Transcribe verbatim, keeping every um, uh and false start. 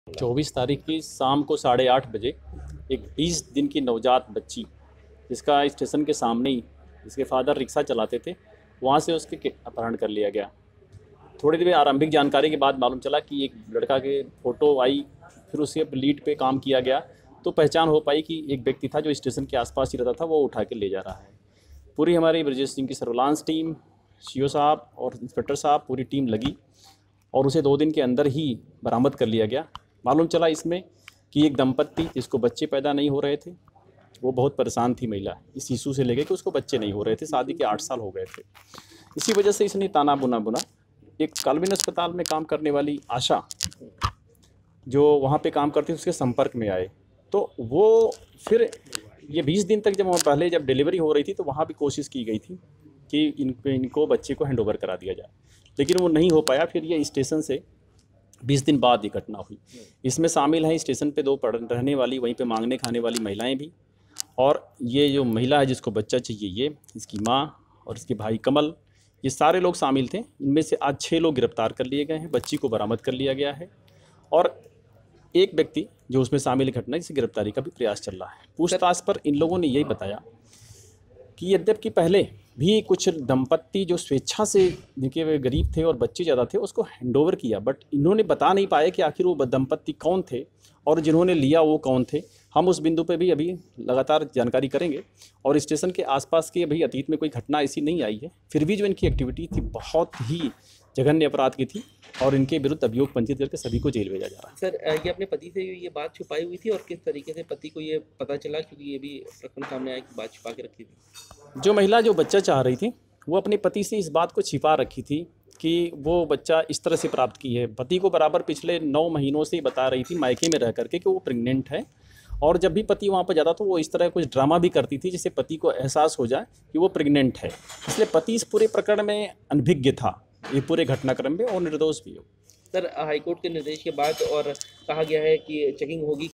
चौबीस तारीख की शाम को साढ़े आठ बजे एक बीस दिन की नवजात बच्ची, जिसका स्टेशन के सामने ही जिसके फादर रिक्शा चलाते थे, वहाँ से उसके के- अपहरण कर लिया गया। थोड़ी देर में आरंभिक जानकारी के बाद मालूम चला कि एक लड़का के फ़ोटो आई, फिर उसके लीड पे काम किया गया तो पहचान हो पाई कि एक व्यक्ति था जो स्टेशन के आसपास ही रहता था, वो उठा के ले जा रहा है। पूरी हमारी ब्रजेश सिंह की सर्विलांस टीम, सी ओ साहब और इंस्पेक्टर साहब, पूरी टीम लगी और उसे दो दिन के अंदर ही बरामद कर लिया गया। मालूम चला इसमें कि एक दंपत्ति जिसको बच्चे पैदा नहीं हो रहे थे, वो बहुत परेशान थी महिला इस इशू से लेकर कि उसको बच्चे नहीं हो रहे थे, शादी के आठ साल हो गए थे। इसी वजह से इसने ताना बुना बुना एक काल्विन अस्पताल में काम करने वाली आशा, जो वहाँ पे काम करती थी, उसके संपर्क में आए। तो वो फिर ये बीस दिन तक, जब वहाँ पहले जब डिलीवरी हो रही थी तो वहाँ भी कोशिश की गई थी कि इनको इनको बच्चे को हैंड ओवर करा दिया जाए, लेकिन वो नहीं हो पाया। फिर ये स्टेशन से बीस दिन बाद ये घटना हुई। इसमें शामिल हैं स्टेशन पे दो पढ़ रहने वाली, वहीं पे मांगने खाने वाली महिलाएं भी, और ये जो महिला है जिसको बच्चा चाहिए, ये इसकी माँ और इसके भाई कमल, ये सारे लोग शामिल थे। इनमें से आज छः लोग गिरफ्तार कर लिए गए हैं, बच्ची को बरामद कर लिया गया है और एक व्यक्ति जो उसमें शामिल घटना, जिसकी गिरफ्तारी का भी प्रयास चल रहा है। पूछताछ पर इन लोगों ने यही बताया कि यद्यपि पहले भी कुछ दंपत्ति जो स्वेच्छा से, देखिए वे गरीब थे और बच्चे ज़्यादा थे, उसको हैंडओवर किया, बट इन्होंने बता नहीं पाए कि आखिर वो दंपत्ति कौन थे और जिन्होंने लिया वो कौन थे। हम उस बिंदु पे भी अभी लगातार जानकारी करेंगे और स्टेशन के आसपास की अभी अतीत में कोई घटना ऐसी नहीं आई है, फिर भी जो इनकी एक्टिविटी थी बहुत ही जघन्य अपराध की थी और इनके विरुद्ध अभियोग पंजीकृत करके सभी को जेल भेजा जा रहा है। सर अ, ये अपने पति से ये बात छुपाई हुई थी और किस तरीके से पति को ये पता चला, क्योंकि ये भी प्रकरण सामने आया कि बात छुपा के रखी थी? जो महिला जो बच्चा चाह रही थी, वो अपने पति से इस बात को छिपा रखी थी कि वो बच्चा इस तरह से प्राप्त की है। पति को बराबर पिछले नौ महीनों से बता रही थी मायके में रह करके कि वो प्रेग्नेंट है, और जब भी पति वहाँ पर जाता तो वो इस तरह कुछ ड्रामा भी करती थी जिससे पति को एहसास हो जाए कि वो प्रेग्नेंट है। इसलिए पति इस पूरे प्रकरण में अनभिज्ञ था, ये पूरे घटनाक्रम में, और निर्दोष भी हो। सर हाईकोर्ट के निर्देश के बाद और कहा गया है कि चेकिंग होगी,